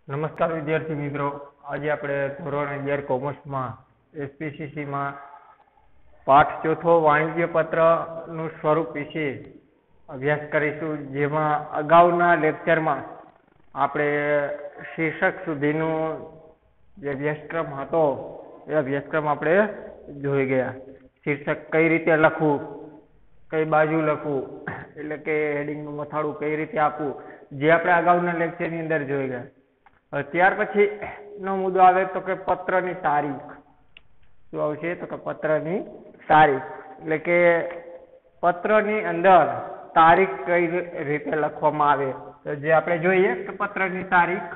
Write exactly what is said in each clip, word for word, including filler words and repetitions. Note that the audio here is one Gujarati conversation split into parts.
નમસ્કાર વિદ્યાર્થી મિત્રો, આજે આપણે ધોરણ અગિયાર કોમર્સમાં એસપીસીસીમાં પાઠ ચોથો વાણિજ્ય પત્રનું સ્વરૂપ વિશે અભ્યાસ કરીશું. જેમાં અગાઉના લેક્ચરમાં આપણે શીર્ષક સુધીનું જે અભ્યાસક્રમ હતો એ અભ્યાસક્રમ આપણે જોઈ ગયા. શીર્ષક કઈ રીતે લખવું, કઈ બાજુ લખવું, એટલે કે હેડિંગનું મથાળું કઈ રીતે આપવું, જે આપણે અગાઉના લેક્ચરની અંદર જોઈ ગયા. ત્યાર પછી નો મુદ્દો આવે તો કે પત્રની તારીખ. શું આવશે તો કે પત્રની તારીખ, એટલે કે પત્રની અંદર તારીખ કઈ રીતે લખવામાં આવે. તો જે આપણે જોઈએ કે પત્રની તારીખ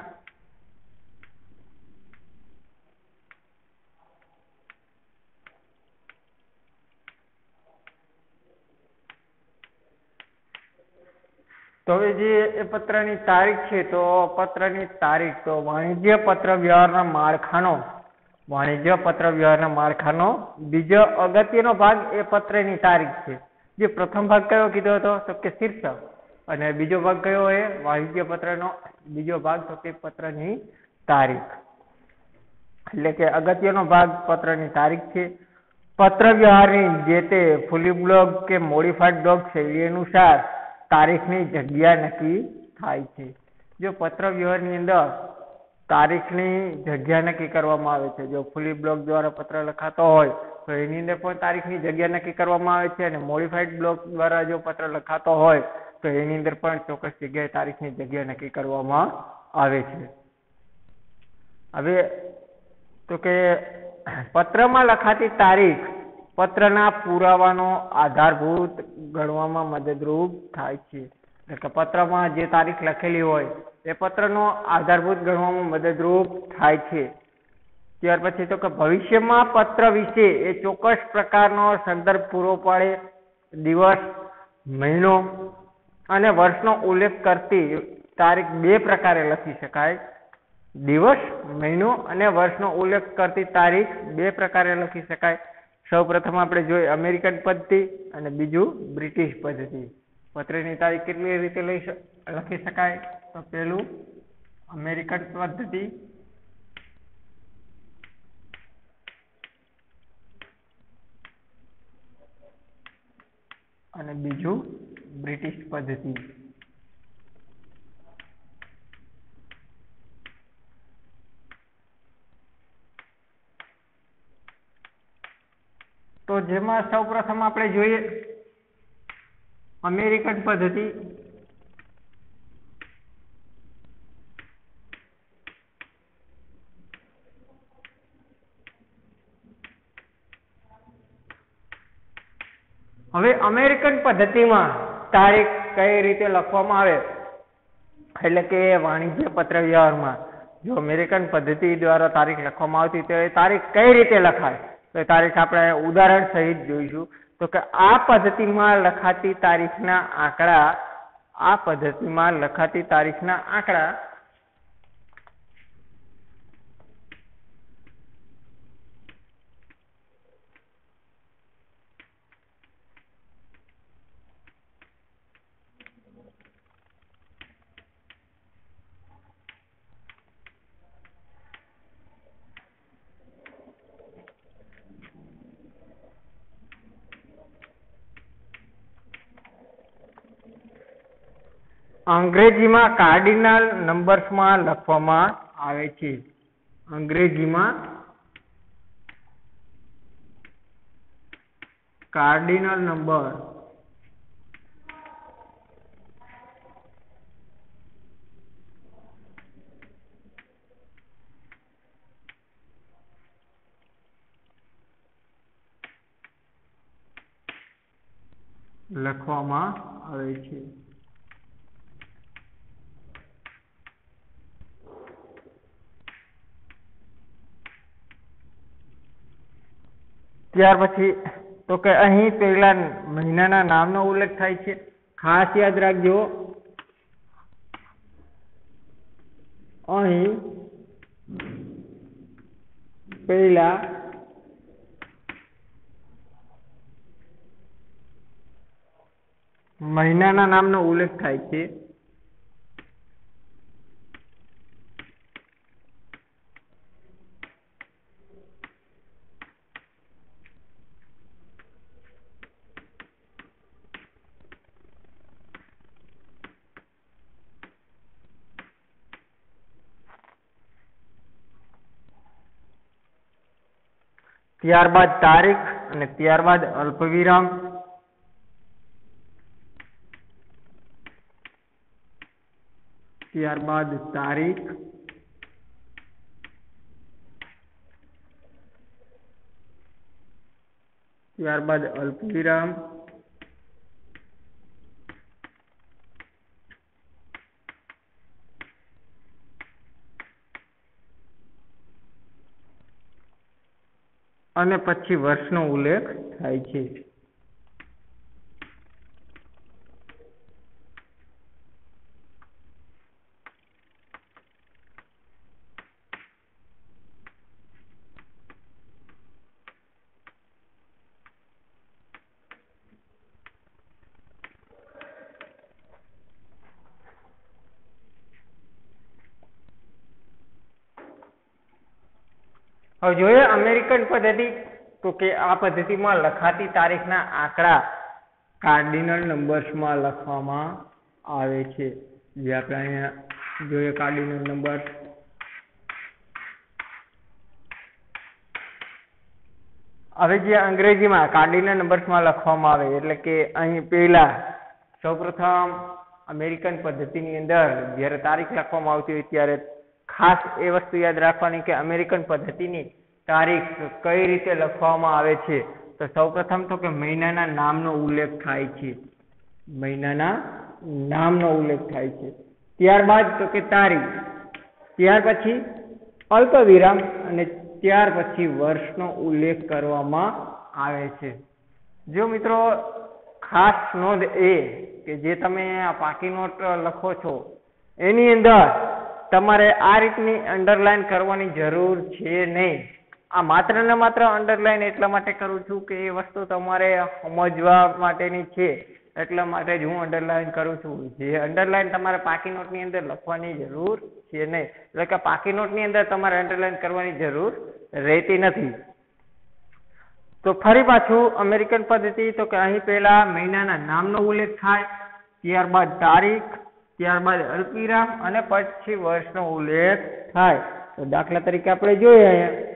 તો હવે જે એ પત્રની તારીખ છે, તો પત્રની તારીખ તો વાણિજ્ય પત્ર વ્યવહારના માળખાનો વાણિજ્ય પત્ર વ્યવહારના માળખાનો બીજો અગત્યનો ભાગ એ પત્રની તારીખ છે. જે પ્રથમ ભાગ કયો કીધો હતો તો કે શીર્ષક, અને બીજો ભાગ કયો એ વાણિજ્ય પત્રનો બીજો ભાગ તો કે પત્રની તારીખ. એટલે કે અગત્યનો ભાગ પત્રની તારીખ છે. પત્ર વ્યવહારની જે તે ફૂલી બ્લોક કે મોડિફાઈડ બ્લોક શૈલી અનુસાર તારીખની જગ્યા નક્કી થાય છે. જો પત્ર વ્યવહારની અંદર તારીખની જગ્યા નક્કી કરવામાં આવે છે, જો ફૂલી બ્લોક દ્વારા પત્ર લખાતો હોય તો એની અંદર પણ તારીખની જગ્યા નક્કી કરવામાં આવે છે, અને મોડિફાઈડ બ્લોક દ્વારા જો પત્ર લખાતો હોય તો એની અંદર પણ ચોક્કસ જગ્યાએ તારીખની જગ્યા નક્કી કરવામાં આવે છે. હવે તો કે પત્રમાં લખાતી તારીખ પત્રના પુરાવાનો આધારભૂત ગણવામાં મદદરૂપ થાય છે. એટલે કે પત્રમાં જે તારીખ લખેલી હોય એ પત્રનો આધારભૂત ગણવામાં મદદરૂપ થાય છે. ત્યાર પછી તો કે ભવિષ્યમાં પત્ર વિશે એ ચોક્કસ પ્રકારનો સંદર્ભ પૂરો પાડે. દિવસ, મહિનો અને વર્ષનો ઉલ્લેખ કરતી તારીખ બે પ્રકારે લખી શકાય. દિવસ, મહિનો અને વર્ષનો ઉલ્લેખ કરતી તારીખ બે પ્રકારે લખી શકાય. સૌ પ્રથમ આપણે જોઈએ અમેરિકન પદ્ધતિ અને બીજું બ્રિટિશ પદ્ધતિ. પત્રની તારીખ કેટલી રીતે લઈ લખી શકાય તો પેલું અમેરિકન પદ્ધતિ અને બીજું બ્રિટિશ પદ્ધતિ. તો જેમાં સૌ પ્રથમ આપણે જોઈએ અમેરિકન પદ્ધતિ. હવે અમેરિકન પદ્ધતિમાં તારીખ કઈ રીતે લખવામાં આવે, એટલે કે વાણિજ્ય પત્ર વ્યવહારમાં જો અમેરિકન પદ્ધતિ દ્વારા તારીખ લખવામાં આવતી તો એ તારીખ કઈ રીતે લખાય, તો એ તારીખ આપણે ઉદાહરણ સહિત જોઈશું. તો કે આ પદ્ધતિમાં લખાતી તારીખના આંકડા આ પદ્ધતિમાં લખાતી તારીખના આંકડા અંગ્રેજીમાં કાર્ડિનલ નંબર્સમાં લખવામાં આવે છે. અંગ્રેજીમાં કાર્ડિનલ નંબર લખવામાં આવે છે. ત્યાર પછી તો કે અહીં પહેલા મહિનાના નામનો ઉલ્લેખ થાય છે. ખાસ યાદ રાખજો, અહીં પહેલા મહિનાના નામનો ઉલ્લેખ થાય છે. ત્યારબાદ તારીખ અને ત્યારબાદ અલ્પવિરામ, ત્યારબાદ તારીખ, ત્યારબાદ અલ્પવિરામ, અને પછી વર્ષનો ઉલ્લેખ થાય છે. હવે જોઈએ અમેરિકન પદ્ધતિ. તો કે આ પદ્ધતિમાં લખાતી તારીખના આંકડા કાર્ડિનલ નંબર્સમાં લખવામાં આવે છે. જે આપણે અહીંયા જોઈએ કાર્ડિનલ નંબર. હવે જે અંગ્રેજીમાં કાર્ડિનલ નંબર્સમાં લખવામાં આવે એટલે કે અહીં પહેલા સૌપ્રથમ અમેરિકન પદ્ધતિની અંદર જ્યારે તારીખ લખવામાં આવતી હોય ત્યારે ખાસ એ વસ્તુ યાદ રાખવાની કે અમેરિકન પદ્ધતિની તારીખ કઈ રીતે લખવામાં આવે છે. તો સૌપ્રથમ તો કે મહિનાના નામનો ઉલ્લેખ થાય છે. મહિનાના નામનો ઉલ્લેખ થાય છે. ત્યારબાદ તો કે તારીખ, ત્યાર પછી અલ્પ વિરામ અને ત્યાર પછી વર્ષનો ઉલ્લેખ કરવામાં આવે છે. જો મિત્રો ખાસ નોંધ એ કે જે તમે આ પાકી નોટ લખો છો એની અંદર તમારે આ રીતની અંડરલાઈન કરવાની જરૂર છે નહીં. આ માત્ર ને માત્ર અંડરલાઈન એટલા માટે કરું છું કે એ વસ્તુ તમારે સમજવા માટેની છે એટલા માટે જ હું અંડરલાઈન કરું છું. જે અંડરલાઈન તમારે પાકી નોટની અંદર લખવાની જરૂર છે નહીં. એટલે કે પાકી નોટની અંદર તમારે અંડરલાઈન કરવાની જરૂર રહેતી નથી. તો ફરી પાછું અમેરિકન પદ્ધતિ. તો કે અહીં પહેલા મહિનાના નામનો ઉલ્લેખ થાય, ત્યારબાદ તારીખ, ત્યારબાદ અલ્પવિરામ અને પછી વર્ષનો ઉલ્લેખ થાય. તો દાખલા તરીકે આપણે જોઈએ અહીંયા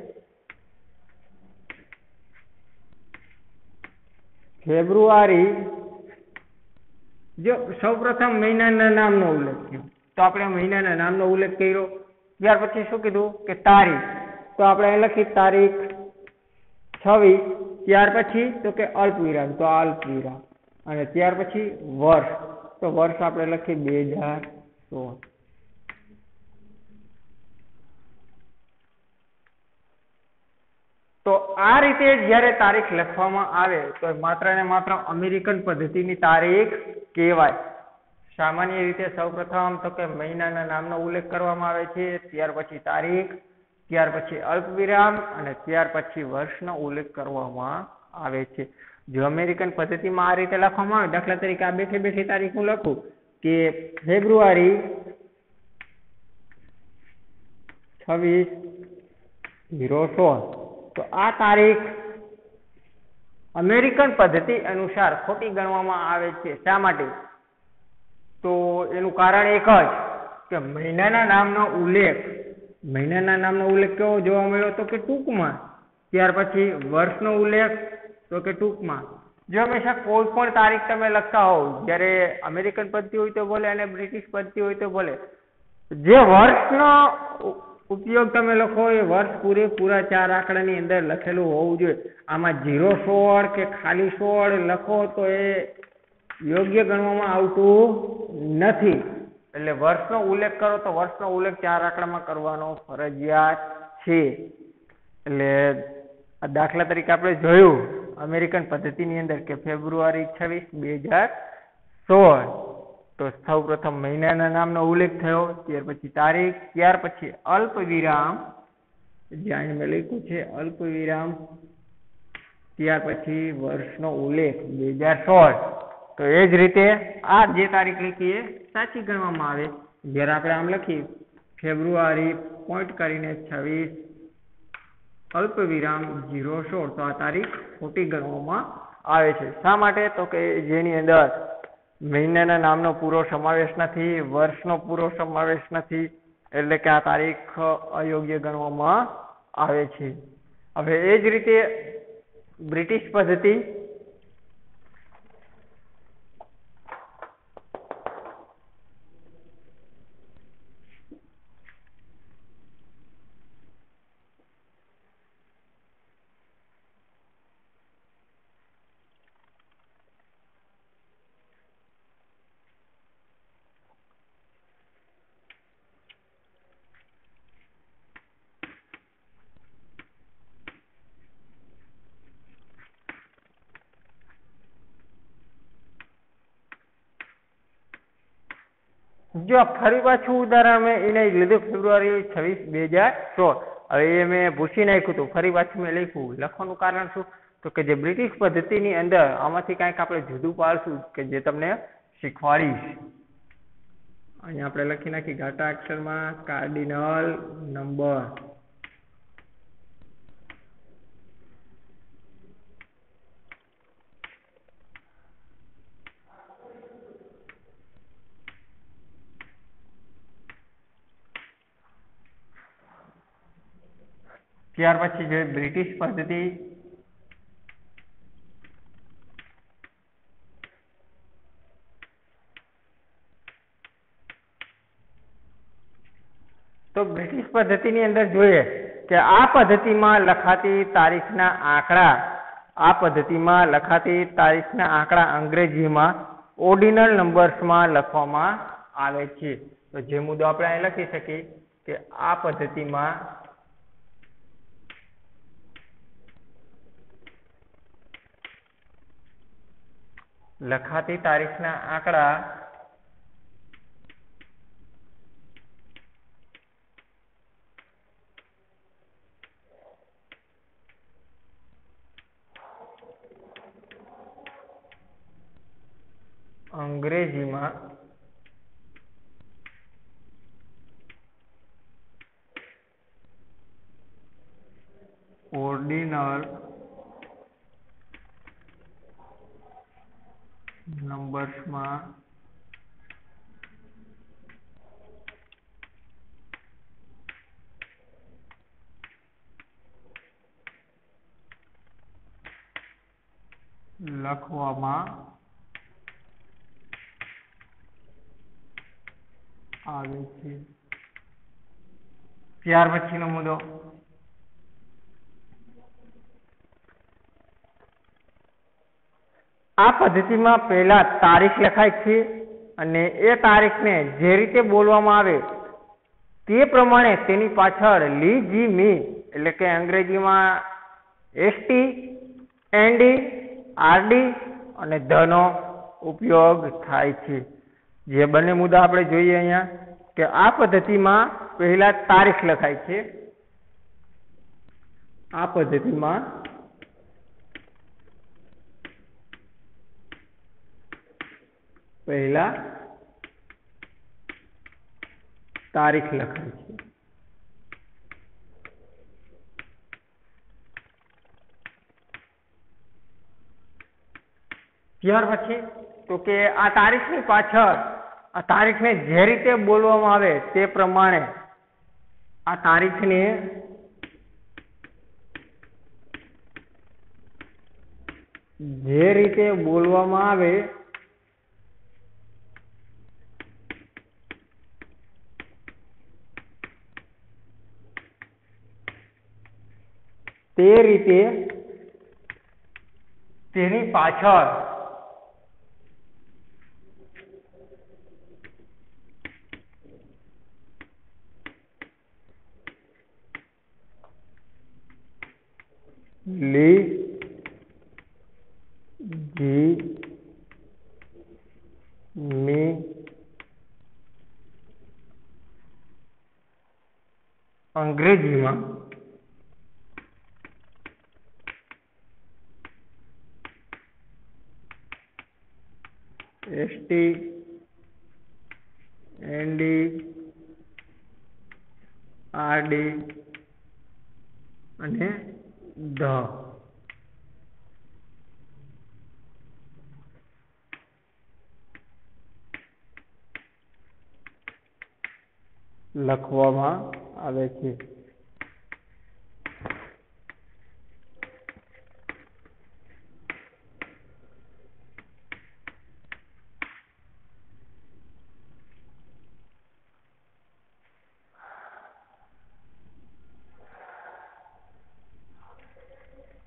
ફેબ્રુઆરી. જો સૌપ્રથમ મહિનાના નામનો ઉલ્લેખ થયો તો આપણે મહિનાના નામનો ઉલ્લેખ કર્યો. ત્યાર પછી શું કીધું કે તારીખ. તો આપણે લખી તારીખ છવ્વીસ. ત્યાર પછી તો કે અલ્પવિરામ, તો અલ્પવિરામ અને ત્યાર પછી વર્ષ. તો વર્ષ આપણે લખી બે હજાર સોળ. તો આ રીતે જ્યારે તારીખ લખવામાં આવે તો માત્ર ને માત્ર અમેરિકન પદ્ધતિની તારીખ કહેવાય. સામાન્ય રીતે સૌપ્રથમ તો કે મહિનાના નામનો ઉલ્લેખ કરવામાં આવે છે, ત્યાર પછી તારીખ, ત્યાર પછી અલ્પવિરામ અને ત્યાર પછી વર્ષનો ઉલ્લેખ કરવામાં આવે છે. જો અમેરિકન પદ્ધતિમાં આ રીતે લખવામાં આવે, દાખલા તરીકે આ બેઠી બેઠી તારીખ હું લખું કે ફેબ્રુઆરી છવ્વીસ ઝીરો સોળ. તો આ તારીખ અમેરિકન પદ્ધતિ અનુસાર ખોટી ગણવામાં આવે છે. શા માટે? તો એનું કારણ એક જ કે મહિનાના નામનો ઉલ્લેખ મહિનાના નામનો ઉલ્લેખ કેવો જોવા મળ્યો તો કે ટૂંકમાં, ત્યાર પછી વર્ષનો ઉલ્લેખ તો કે ટૂંકમાં. જો હંમેશા કોઈ પણ તારીખ તમે લખતા હોવ, જ્યારે અમેરિકન પદ્ધતિ હોય તો બોલે અને બ્રિટિશ પદ્ધતિ હોય તો બોલે, જે વર્ષનો ઉપયોગ તમે લખો એ વર્ષ પૂરેપૂરા ચાર આંકડાની અંદર લખેલું હોવું જોઈએ. આમાં જીરો સોળ કે ખાલી સોળ લખો તો એ યોગ્ય ગણવામાં આવતું નથી. એટલે વર્ષનો ઉલ્લેખ કરો તો વર્ષનો ઉલ્લેખ ચાર આંકડામાં કરવાનો ફરજિયાત છે. એટલે દાખલા તરીકે આપણે જોયું અમેરિકન પદ્ધતિની અંદર કે ફેબ્રુઆરી છવ્વીસ બે હજાર સોળ. તો સૌ પ્રથમ મહિનાના નામનો ઉલ્લેખ થયો, ત્યાર પછી તારીખ, ત્યાર પછી અલ્પ વિરામ, જ્યાં મેં લખ્યું છે અલ્પ વિરામ, ત્યાર પછી વર્ષનો ઉલ્લેખ બે હજાર સોળ. તો એ જ રીતે આ જે તારીખ લખી એ સાચી ગણવામાં આવે. જ્યારે આપણે આમ લખીએ ફેબ્રુઆરી પોઈન્ટ કરીને છવ્વીસ અલ્પ વિરામ જીરો સોળ, તો આ તારીખ ખોટી ગણવામાં આવે છે. શા માટે? તો કે જેની અંદર મહિનાના નામનો પૂરો સમાવેશ નથી, વર્ષનો પૂરો સમાવેશ નથી, એટલે કે આ તારીખ અયોગ્ય ગણવામાં આવે છે. હવે એ જ રીતે બ્રિટિશ પદ્ધતિ, जो फरी पाछू उदाहरण में इन्हें लीधु फेब्रुआरी छवीस बे हज़ार सोल। हवे ए मैं भूसी नाख्युं तो फरी पाछू मैं लख्युं, लखवानुं कारण शुं तो के जे ब्रिटिश पद्धतिनी अंदर आमांथी कांईक आपणे जुदुं पाडशुं के जे तमने शीखवाडीश। अहींया आपणे लखी नाखी घाटा अक्षरमां कार्डिनल नंबर। ત્યાર પછી જે બ્રિટિશ પદ્ધતિ, तो ब्रिटिश पद्धतिनी अंदर जोईए के आ पद्धतिमां लखाती तारीखना आंकड़ा, आ पद्धतिमां लखाती तारीखना आंकड़ा अंग्रेजीमां ऑर्डिनल नंबर्समां लखवामां आवे छे। तो जे मुद्दो आपणे અહીં લખી શકીએ કે આ પદ્ધતિમાં लखाती तारीखना आंकड़ा अंग्रेजी में ऑर्डिनल नंबर्स में लखवामां आवे छे। त्यार पछीनो मुद्दो आ पद्धति में पहला तारीख लखाय छे अने ए तारीख ने जे रीते बोलवामां आवे ते प्रमाणे तेनी पाछळ ली जी मी एटले के अंग्रेजी में एसटी एनडी आरडी अने ध नो उपयोग थाय छे। जे बने मुद्दा आपणे जोईए अहींया के आ पद्धति में पहला तारीख लखाय छे, आ पद्धति में पहला तारीख लखाय छे। त्यार पछी तो के आ तारीखनी पाछळ आ तारीखने जे रीते बोलवामां आवे ते प्रमाणे आ तारीखने जे रीते बोलवामां आवे ते रीते तेनी पाछळ ली जी मी अंग्रेजी में एसटी एनडी आरडी अने ध लखवामां आवे छे।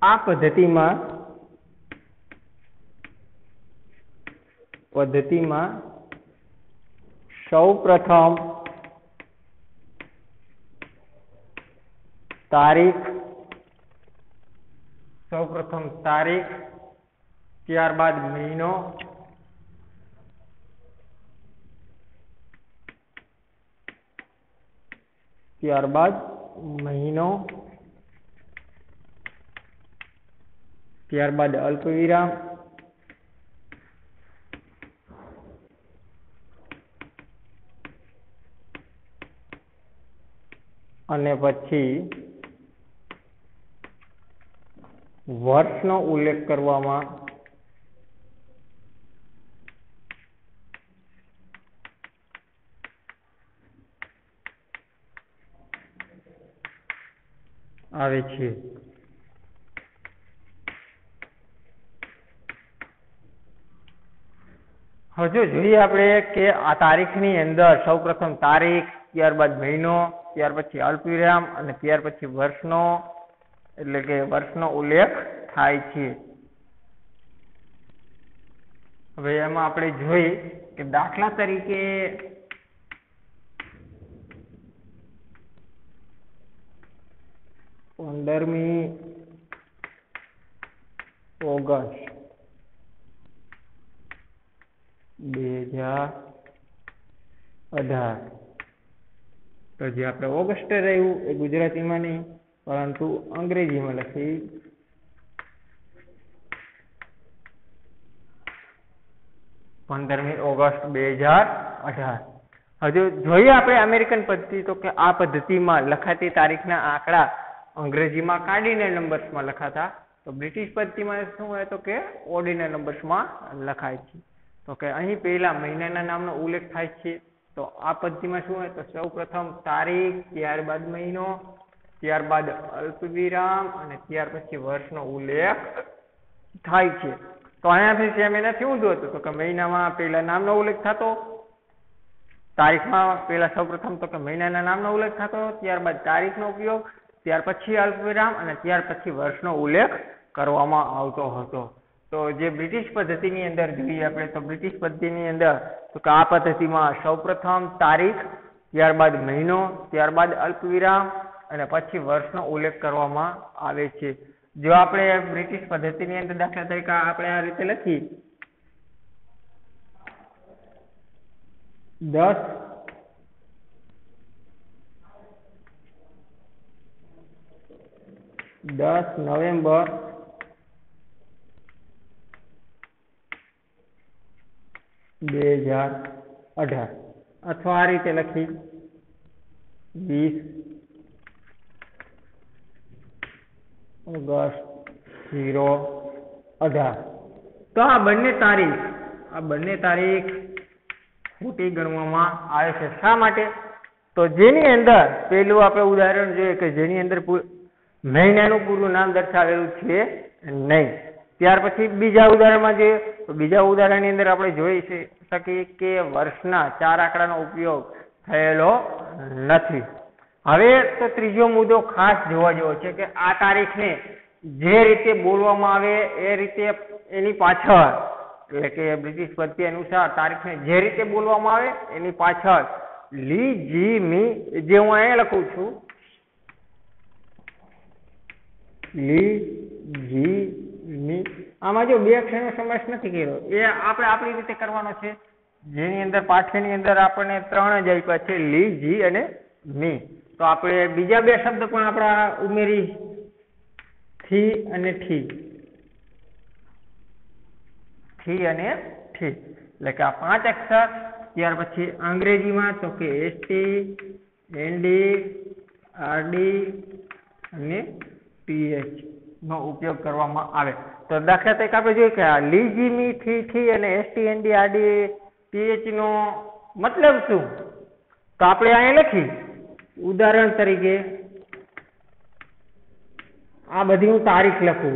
આ પદ્ધતિમાં પદ્ધતિમાં સૌ પ્રથમ તારીખ સૌ પ્રથમ તારીખ ત્યારબાદ મહિનો ત્યારબાદ મહિનો ત્યારબાદ અલ્પવિરામ અને પછી વર્ષનો ઉલ્લેખ કરવામાં આવે છે. હજુ જોઈએ આપણે કે આ તારીખની અંદર સૌપ્રથમ તારીખ, ત્યારબાદ મહિનો, ત્યાર પછી અલ્પવિરામ અને ત્યાર પછી વર્ષનો એટલે કે વર્ષનો ઉલ્લેખ થાય છે. હવે એમાં આપણે જોઈએ કે દાખલા તરીકે પંદરમી ઓગસ્ટ બે હજાર અઢાર તો જે આપણે ઓગસ્ટ રહ્યું એ ગુજરાતીમાં નહીં પરંતુ અંગ્રેજીમાં લખી પંદરમી ઓગસ્ટ બે હજાર અઢાર. હજુ જોઈએ આપણે અમેરિકન પદ્ધતિ તો કે આ પદ્ધતિમાં લખાતી તારીખના આંકડા અંગ્રેજીમાં કાર્ડિનલ નંબર્સમાં લખાતા, તો બ્રિટિશ પદ્ધતિમાં શું હોય તો કે ઓર્ડિનલ નંબર્સમાં લખાય છે. તો કે અહીં પહેલા મહિનાના નામનો ઉલ્લેખ થાય છે. તો આ પદ્ધતિમાં શું હોય તો સૌ પ્રથમ તારીખ, ત્યારબાદ મહિનો, ત્યારબાદ અલ્પવિરામ અને ત્યાર પછી વર્ષનો ઉલ્લેખ થાય છે. તો અહીંયાથી સેમ એનાથી ઊંધું હતું તો કે મહિનામાં પહેલા નામનો ઉલ્લેખ થતો, તારીખમાં પહેલા સૌ પ્રથમ તો કે મહિનાના નામનો ઉલ્લેખ થતો, ત્યારબાદ તારીખનો ઉપયોગ, ત્યાર પછી અલ્પવિરામ અને ત્યાર પછી વર્ષનો ઉલ્લેખ કરવામાં આવતો હતો. તો જે બ્રિટિશ પદ્ધતિની અંદર જોઈએ આપણે તો બ્રિટિશ પદ્ધતિની અંદર તો કે આ પદ્ધતિમાં સૌપ્રથમ તારીખ, ત્યારબાદ મહિનો, ત્યારબાદ અલ્પવિરામ અને પછી વર્ષનો ઉલ્લેખ કરવામાં આવે છે. જો આપણે બ્રિટિશ પદ્ધતિની અંદર દાખલા તરીકે આપણે આ રીતે લખી દસ દસ નવેમ્બર બે હજાર અઢાર અથવા આ રીતે લખી વીસ ઓગસ્ટ ઝીરો અઢાર. તો આ બંને તારીખ આ બંને તારીખ ખોટી ગણવામાં આવે છે. શા માટે? તો જેની અંદર પેલું આપણે ઉદાહરણ જોઈએ કે જેની અંદર મહિનાનું પૂરું નામ દર્શાવેલું છે નહીં. ત્યાર પછી બીજા ઉદાહરણમાં જોઈએ તો બીજા ઉદાહરણની અંદર આપણે જોઈ શકીએ કે વર્ષના ચાર આંકડાનો ઉપયોગ થયેલો નથી. હવે તો ત્રીજો મુદ્દો ખાસ જોવા જેવો છે કે આ તારીખને જે રીતે બોલવામાં આવે એ રીતે એની પાછળ એટલે કે બ્રિટિશ પદ્ધતિ અનુસાર તારીખને જે રીતે બોલવામાં આવે એની પાછળ લી જી મી જે હું અહીંયા લખું છું લી જી મી આમાં જો બે અક્ષરનો સમાવેશ નથી કર્યો એ આપણે આપણી રીતે કરવાનો છે. જેની અંદર પાઠ્યની અંદર આપણને ત્રણ જ આપ્યા છે લી જી અને મી. તો આપણે બીજા બે શબ્દ પણ આપણા ઉમેરી થી અને ઠી થી અને ઠી એટલે કે આ પાંચ અક્ષર. ત્યાર પછી અંગ્રેજીમાં તો કે એસટી, એનડી, આરડી અને પીએચ નો ઉપયોગ કરવામાં આવે. તો દાખલા તરીકે આપણે જોઈએ કે આ લીજીમી થી થી અને એસટી, એનડી, આરડી, પીએચ નો મતલબ શું? તો આપણે અહીંયા લખી ઉદાહરણ તરીકે આ બધી હું તારીખ લખું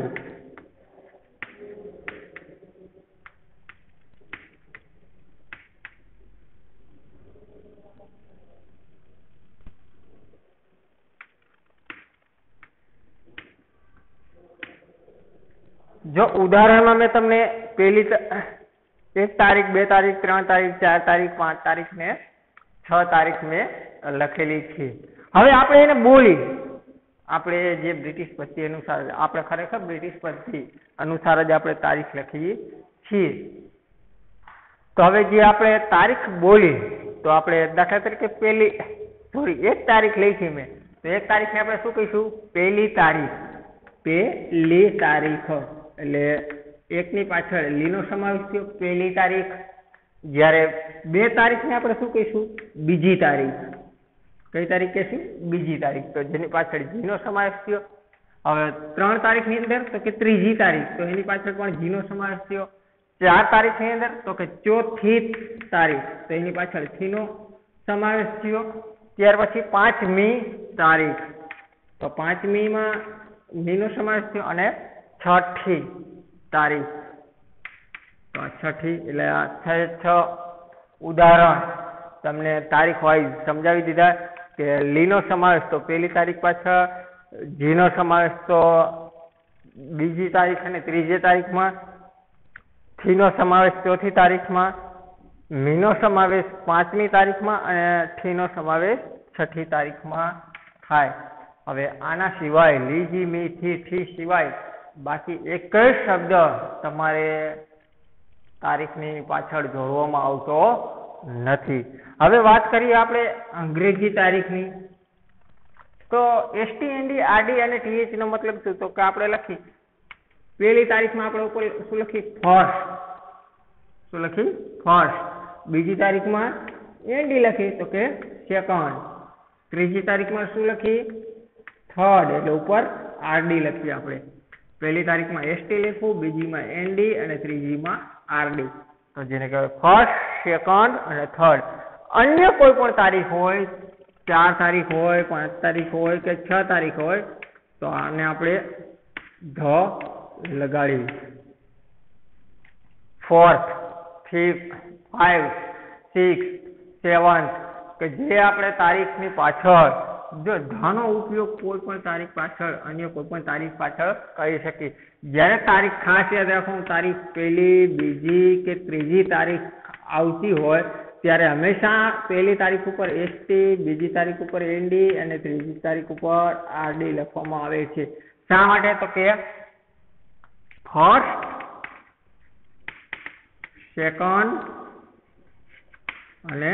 જો ઉદાહરણમાં મેં તમને પેલી એક તારીખ, બે તારીખ, ત્રણ તારીખ, ચાર તારીખ, પાંચ તારીખ ને છ તારીખ મેં લખેલી છે. હવે આપણે એને બોલી આપણે જે બ્રિટિશ પદ્ધતિ અનુસાર આપણે ખરેખર બ્રિટિશ પદ્ધતિ અનુસાર જ આપણે તારીખ લખીએ છીએ. તો હવે જે આપણે તારીખ બોલી તો આપણે દાખલા તરીકે પહેલી સોરી એક તારીખ લખી મેં તો એક તારીખને આપણે શું કહીશું? પહેલી તારીખ. પહેલી તારીખ એટલે એકની પાછળ લીનો સમાવેશ થયો પહેલી તારીખ. જ્યારે બે તારીખને આપણે શું કહીશું? બીજી તારીખ. કઈ તારીખ કહીશું? બીજી તારીખ. તો જેની પાછળ જીનો સમાવેશ થયો. હવે ત્રણ તારીખની અંદર તો કે ત્રીજી તારીખ, તો એની પાછળ પણ જીનો સમાવેશ થયો. ચાર તારીખની અંદર તો કે ચોથી તારીખ, તો એની પાછળ થીનો સમાવેશ થયો. ત્યાર પછી પાંચમી તારીખ, તો પાંચમીમાં મીનો સમાવેશ થયો અને છઠ્ઠી તારીખ, તો આ છઠ્ઠી એટલે આ છ છ ઉદાહરણ તમને તારીખ વાઇઝ સમજાવી દીધા કે લીનો સમાવેશ તો પહેલી તારીખ પાછળ, જીનો સમાવેશ તો બીજી તારીખ અને ત્રીજી તારીખમાં, થીનો સમાવેશ ચોથી તારીખમાં, મીનો સમાવેશ પાંચમી તારીખમાં અને થીનો સમાવેશ છઠ્ઠી તારીખમાં થાય. હવે આના સિવાય લીજી મી થી થી સિવાય બાકી એક જ શબ્દ તમારે તારીખની પાછળ જોડવામાં આવતો નથી. હવે વાત કરીએ આપણે અંગ્રેજી તારીખની. તો એસટી, એનડી, આરડી અને ટીએચ નો મતલબ શું? તો કે આપણે લખી પહેલી તારીખમાં આપણે ઉપર શું લખી? ફર્સ્ટ. શું લખી? ફર્સ્ટ. બીજી તારીખમાં એનડી લખી તો કે સેકન્ડ. ત્રીજી તારીખમાં શું લખી? થર્ડ. એટલે ઉપર આરડી લખી આપણે. પહેલી તારીખમાં એસટી લખવું, બીજીમાં એનડી અને ત્રીજીમાં આરડી. તો જેને કહેવાય ફર્સ્ટ, સેકન્ડ અને થર્ડ. અન્ય કોઈ પણ તારીખ હોય, ચાર તારીખ હોય, પાંચ તારીખ હોય કે છ તારીખ હોય તો આને આપણે ધ લગાડી. Fourth, fifth, five, six, seventh કે જે આપણે તારીખની પાછળ જો ધનો ઉપયોગ કોઈ પણ તારીખ પાછળ અન્ય કોઈ પણ તારીખ પાછળ કરી શકીએ. જ્યારે તારીખ ખાસ યાદ રાખવું, તારીખ પહેલી, બીજી કે ત્રીજી તારીખ આવતી હોય ત્યારે હંમેશા પહેલી તારીખ ઉપર એસટી, બીજી તારીખ ઉપર એનડી અને ત્રીજી તારીખ ઉપર આરડી લખવામાં આવે છે. શા માટે? તો કે ફર્સ્ટ, સેકન્ડ અને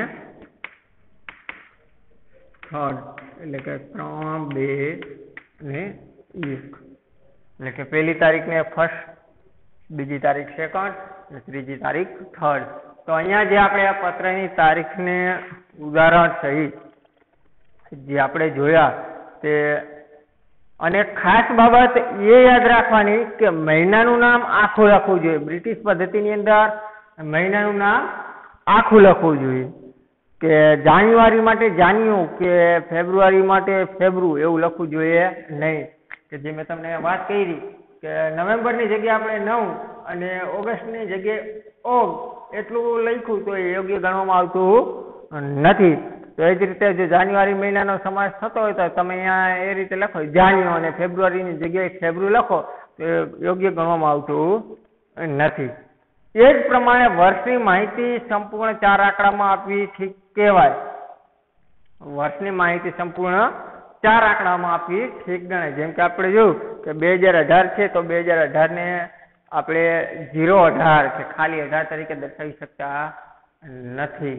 થર્ડ એટલે કે ત્રણ, બે ને એક. એટલે કે પહેલી તારીખને ફર્સ્ટ, બીજી તારીખ સેકન્ડ અને ત્રીજી તારીખ થર્ડ. તો અહીંયા જે આપણે આ પત્રની તારીખને ઉદાહરણ સહિત જે આપણે જોયા તે અને ખાસ બાબત એ યાદ રાખવાની કે મહિનાનું નામ આખું લખવું જોઈએ. બ્રિટિશ પદ્ધતિની અંદર મહિનાનું નામ આખું લખવું જોઈએ કે જાન્યુઆરી માટે જાન્યુ કે ફેબ્રુઆરી માટે ફેબ્રુ એવું લખવું જોઈએ નહીં. કે જે મેં તમને વાત કરી કે નવેમ્બરની જગ્યાએ આપણે નવ અને ઓગસ્ટની જગ્યાએ ઓગ એટલું લખ્યું તો એ યોગ્ય ગણવામાં આવતું નથી. તો એ જ રીતે જો જાન્યુઆરી મહિનાનો સમાવેશ થતો હોય તો તમે અહીંયા એ રીતે લખો જાન્યુ અને ફેબ્રુઆરીની જગ્યાએ ફેબ્રુ લખો તો એ યોગ્ય ગણવામાં આવતું નથી. એ જ પ્રમાણે વર્ષની માહિતી સંપૂર્ણ ચાર આંકડામાં આપવી ઠીક કહેવાય. વર્ષની માહિતી સંપૂર્ણ ચાર આંકડામાં આપવી ઠીક ગણાય. જેમ કે આપણે જોયું કે બે હજાર અઢાર છે તો બે હજાર અઢાર ને આપણે ઝીરો અઢાર કે ખાલી અઢાર તરીકે દર્શાવી શકતા નથી.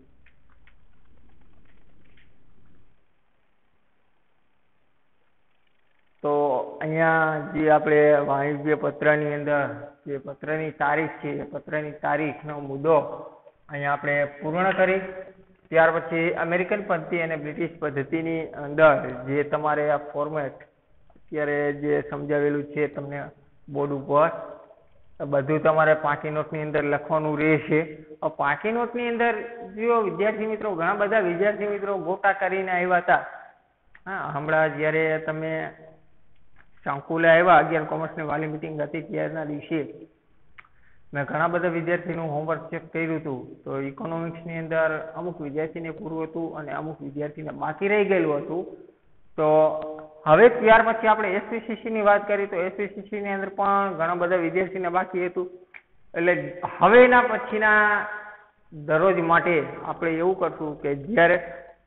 તો અહીંયા જે આપણે વાણિજ્ય પત્રની અંદર જે પત્રની તારીખ છે એ પત્રની તારીખનો મુદ્દો અહીંયા આપણે પૂર્ણ કરી. ત્યાર પછી અમેરિકન પદ્ધતિ અને બ્રિટિશ પદ્ધતિની અંદર જે તમારે આ ફોર્મેટ અત્યારે જે સમજાવેલું છે તમને બોર્ડ ઉપર બધું તમારે પાકી નોટની અંદર લખવાનું રહેશે. પાકી નોટની અંદર જો વિદ્યાર્થી મિત્રો ઘણા બધા વિદ્યાર્થી મિત્રો ગોટા કરીને આવ્યા હતા. હા, હમણાં જ્યારે તમે સંકુલે આવ્યા અગિયાર કોમર્સની વાલી મિટિંગ હતી ત્યારના દિવસે મેં ઘણા બધા વિદ્યાર્થીનું હોમવર્ક ચેક કર્યું હતું. તો ઇકોનોમિક્સની અંદર અમુક વિદ્યાર્થીને પૂરું હતું અને અમુક વિદ્યાર્થીને બાકી રહી ગયેલું હતું. તો હવે ત્યાર પછી આપણે એસવીસીસી ની વાત કરી તો એસવીસીસી ની અંદર પણ ઘણા બધા વિદ્યાર્થીને બાકી હતું. એટલે હવે એના પછીના દરરોજ માટે આપણે એવું કરશું કે જ્યારે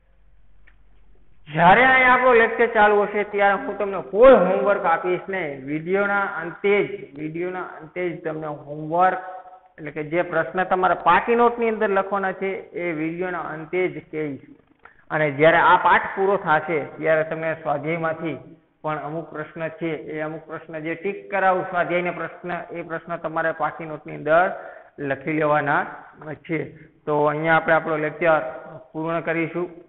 જ્યારે અહીંયા આપણો લેક્ચર ચાલુ હશે ત્યારે હું તમને કોઈ હોમવર્ક આપીશ નહીં. વિડીયોના અંતે જ વિડીયોના અંતે જ તમને હોમવર્ક એટલે કે જે પ્રશ્ન તમારા પાકી નોટની અંદર લખવાના છે એ વિડીયોના અંતે જ કહીશ. અને જ્યારે આ પાઠ પૂરો થશે ત્યારે તમે સ્વાધ્યાયમાંથી પણ અમુક પ્રશ્ન છે એ અમુક પ્રશ્ન જે ટીક કરાવું સ્વાધ્યાયના પ્રશ્ન એ પ્રશ્ન તમારે પાકી નોટની અંદર લખી લેવાના છે. તો અહીંયા આપણે આપણો લેક્ચર પૂર્ણ કરીશું.